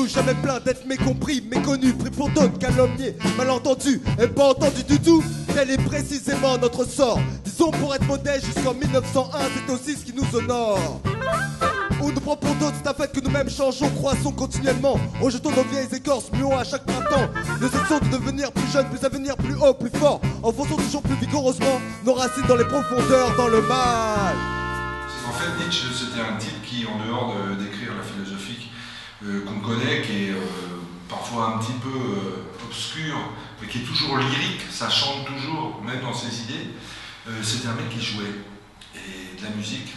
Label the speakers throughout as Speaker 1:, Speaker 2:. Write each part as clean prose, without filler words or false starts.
Speaker 1: nous, jamais plein d'être mécompris, méconnus, pris pour d'autres, calomniés, malentendus, et pas entendus du tout. Tel est précisément notre sort. Disons pour être modeste, jusqu'en 1901, c'est aussi ce qui nous honore. On nous prend pour d'autres, c'est un fait que nous-mêmes changeons, croissons continuellement. Rejetons nos vieilles écorces, muons à chaque printemps. Nous essayons de devenir plus jeunes, plus à venir, plus haut, plus fort. Enfonçons toujours plus vigoureusement nos racines dans les profondeurs, dans le mal.
Speaker 2: En fait, Nietzsche, c'était un type qui, en dehors d'écrire la philosophie qu'on connaît, qui est parfois un petit peu obscure, mais qui est toujours lyrique, ça chante toujours, même dans ses idées, c'était un mec qui jouait, et de la musique.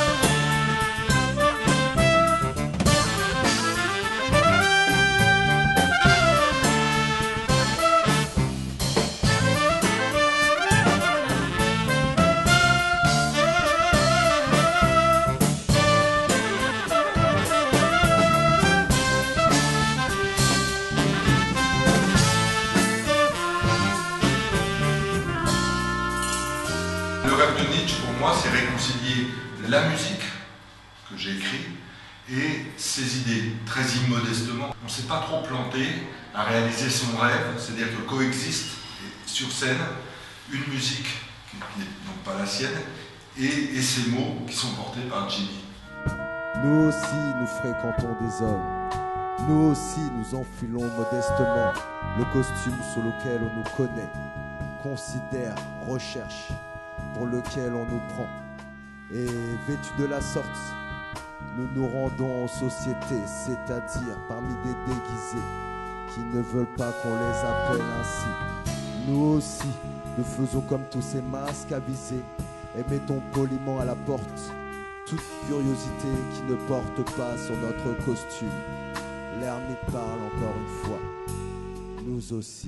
Speaker 2: Le rêve de Nietzsche, pour moi, c'est réconcilier la musique que j'ai écrite et ses idées, très immodestement. On ne s'est pas trop planté à réaliser son rêve, c'est-à-dire que coexiste sur scène une musique qui n'est donc pas la sienne et ces mots qui sont portés par Jimmy.
Speaker 1: Nous aussi, nous fréquentons des hommes. Nous aussi, nous enfilons modestement le costume sous lequel on nous connaît, considère, recherche, pour lequel on nous prend. Et vêtus de la sorte, nous nous rendons en société, c'est-à-dire parmi des déguisés qui ne veulent pas qu'on les appelle ainsi. Nous aussi, nous faisons comme tous ces masques avisés et mettons poliment à la porte toute curiosité qui ne porte pas sur notre costume. L'ermite parle encore une fois, nous aussi.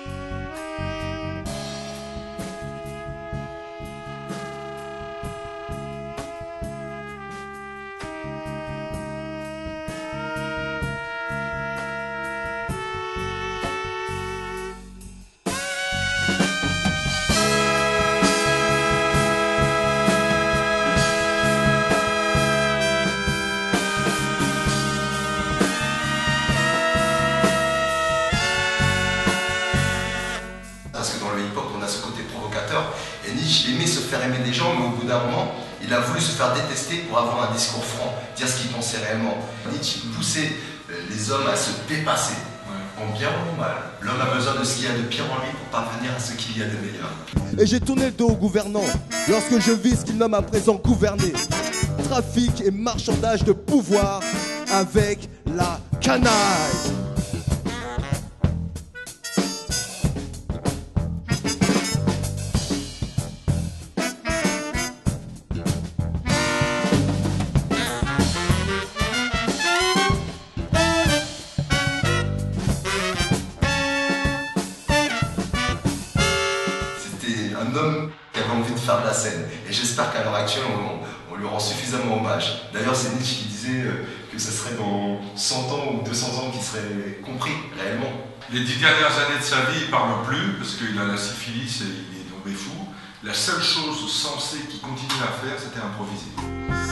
Speaker 3: Et Nietzsche aimait se faire aimer des gens, mais au bout d'un moment, il a voulu se faire détester pour avoir un discours franc, dire ce qu'il pensait réellement. Nietzsche poussait les hommes à se dépasser, en bien ou en mal. L'homme a besoin de ce qu'il y a de pire en lui pour parvenir à ce qu'il y a de meilleur.
Speaker 1: Et j'ai tourné le dos aux gouvernants lorsque je vis ce qu'ils nomment à présent gouverner. Trafic et marchandage de pouvoir avec la canaille.
Speaker 3: Un homme qui avait envie de faire de la scène. Et j'espère qu'à l'heure actuelle, on lui rend suffisamment hommage. D'ailleurs, c'est Nietzsche qui disait que ce serait dans 100 ans ou 200 ans qu'il serait compris réellement.
Speaker 2: Les 10 dernières années de sa vie, il ne parle plus, parce qu'il a la syphilis et il est tombé fou. La seule chose sensée qu'il continue à faire, c'était improviser.